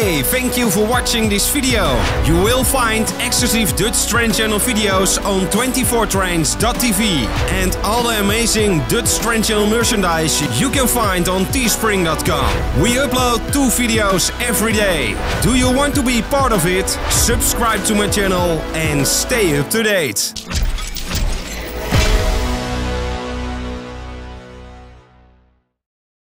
Hey, thank you for watching this video. You will find exclusive Dutch train channel videos on 24trains.tv and all the amazing Dutch train channel merchandise you can find on teespring.com. We upload 2 videos every day. Do you want to be part of it? Subscribe to my channel and stay up to date.